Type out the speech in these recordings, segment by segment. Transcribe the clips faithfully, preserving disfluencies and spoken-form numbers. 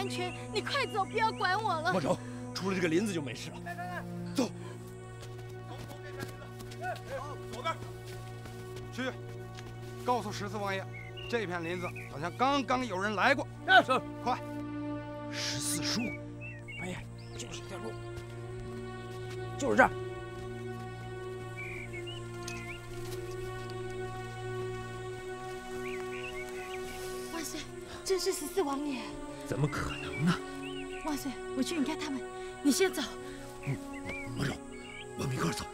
安全，你快走，不要管我了。 莫愁，出了这个林子就没事了。走。 好，左边。去，告诉十四王爷，这片林子好像刚刚有人来过。 是， 快。 十四叔， 王爷，就是这条路，就是这儿。 真是十四王爷？ 怎么可能呢？ 万岁，我去引开他们，你先走。 嗯，莫愁，我们一块儿走。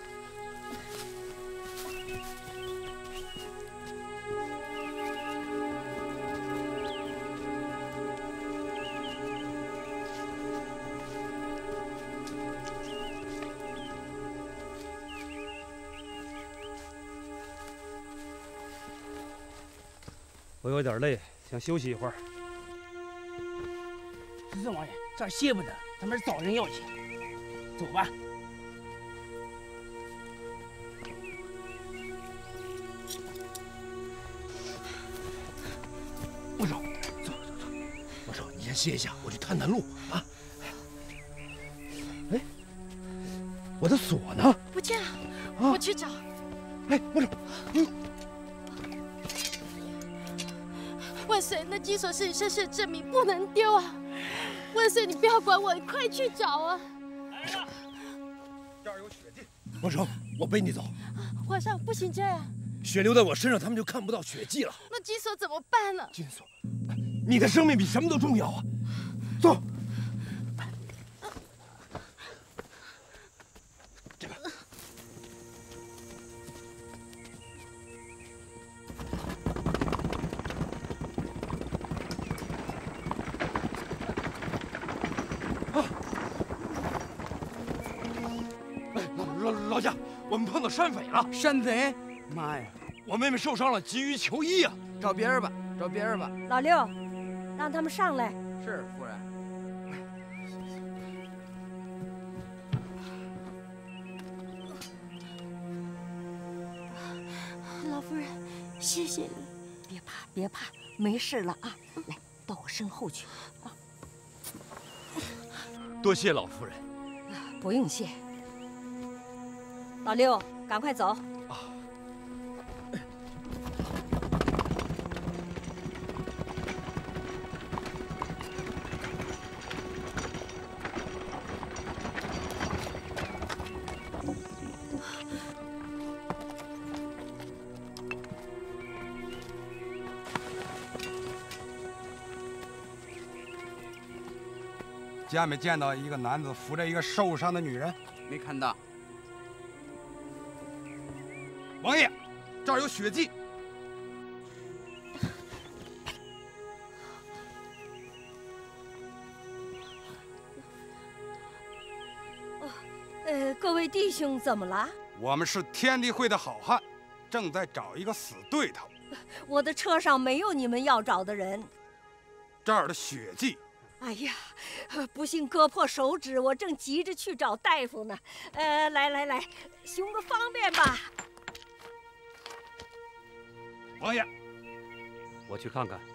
我有点累，想休息一会儿。 十四王爷，这儿歇不得，咱们找人要去。走吧。 莫愁，走走走，莫愁，你先歇一下，我去探探路啊。哎，我的锁呢？ 不见了， 啊、 我去找。 哎，莫愁，你。 万岁，那金锁是你身世的证明，不能丢啊！万岁，你不要管我，你快去找啊！ 来了，这儿有血迹。 莫愁，我背你走。 皇上，不行这样， 血流在我身上，他们就看不到血迹了。 那金锁怎么办呢？ 金锁，你的生命比什么都重要啊！走。这个。 老老家，我们碰到山匪了。 山贼？妈呀！ 我妹妹受伤了，急于求医啊！ 找别人吧，找别人吧。 老六，让他们上来。 是，夫人。 老夫人，谢谢你。 别怕，别怕，没事了啊！来，到我身后去。啊， 多谢老夫人。 不用谢。 老六，赶快走！ 啊！ 见没见到一个男子扶着一个受伤的女人？ 没看到。 王爷，这儿有血迹。 哦，呃，各位弟兄怎么了？ 我们是天地会的好汉，正在找一个死对头。 我的车上没有你们要找的人。 这儿的血迹。 哎呀，不幸割破手指，我正急着去找大夫呢。呃，来来来，行个方便吧。 王爷， 我去看看。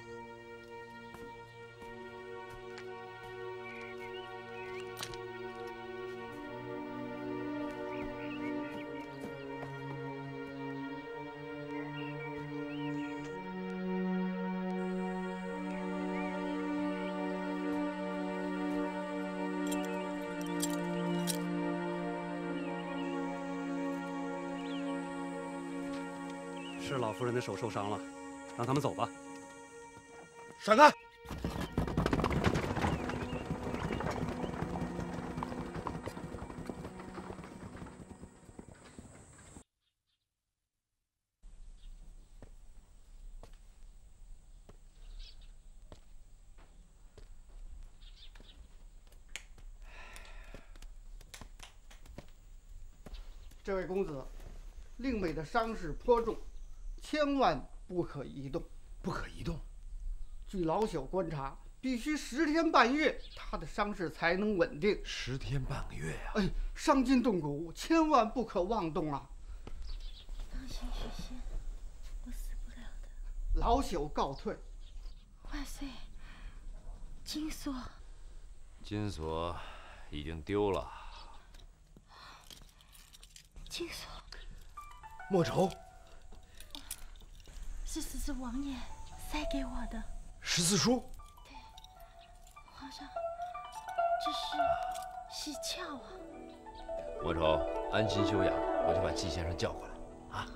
是老夫人的手受伤了，让他们走吧。 闪开！ 这位公子，令美的伤势颇重。 千万不可移动， 不可移动。 据老朽观察，必须十天半月，他的伤势才能稳定。 十天半个月呀、啊！ 哎，伤筋动骨，千万不可妄动啊！ 当心许仙，我死不了的。 老朽告退。 万岁，金锁， 金锁已经丢了。 金锁， 莫愁， 是十四王爷塞给我的十四书。 对，皇上，这是喜鹊啊。 莫愁，安心休养，我就把季先生叫过来。啊，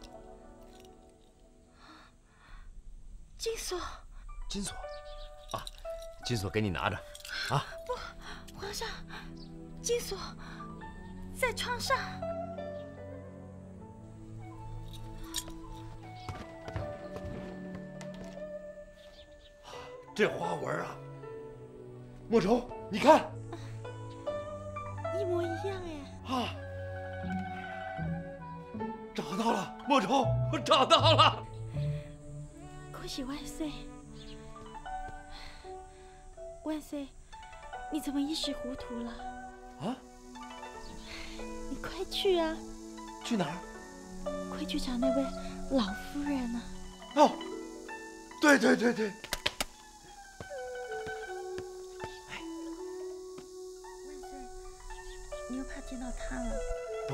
金锁， 金锁， 啊，金锁给你拿着。啊， 不，皇上，金锁在床上。 这花纹啊，莫愁，你看， 一模一样哎。 啊，找到了，莫愁，我找到了。 恭喜万岁！万岁，你怎么一时糊涂了？ 啊？ 你快去啊！ 去哪儿？ 快去找那位老夫人啊！ 哦，对对对对。 万岁，你又怕见到她了？ 不，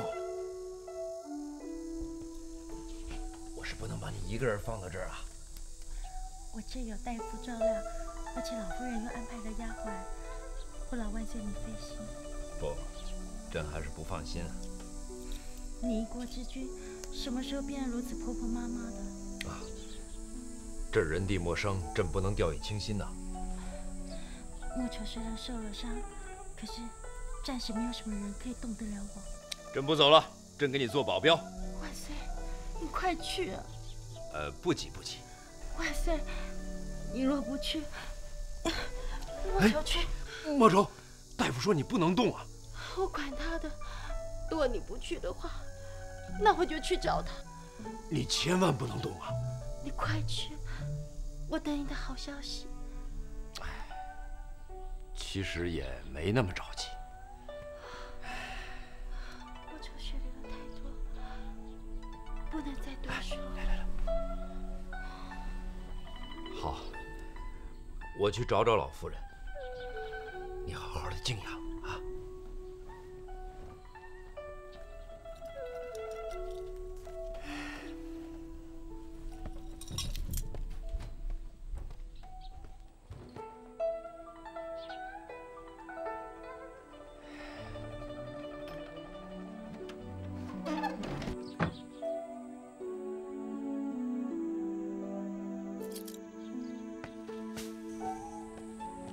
我是不能把你一个人放到这儿啊。 我这有大夫照料，而且老夫人又安排了丫鬟，不劳万岁你费心。 不，朕还是不放心啊。 你一国之君，什么时候变得如此婆婆妈妈的？ 啊，这人地陌生，朕不能掉以轻心呐。 莫愁虽然受了伤，可是暂时没有什么人可以动得了我。 朕不走了，朕给你做保镖。 万岁，你快去啊！ 呃，不急不急。 万岁，你若不去，莫愁去。 莫愁，大夫说你不能动啊。 我管他的，如果你不去的话，那我就去找他。 你千万不能动啊！ 你快去，我等你的好消息。 哎，其实也没那么着急。 莫愁血流的太多，不能再多说。 来来来。好，我去找找老夫人，你好好的静养。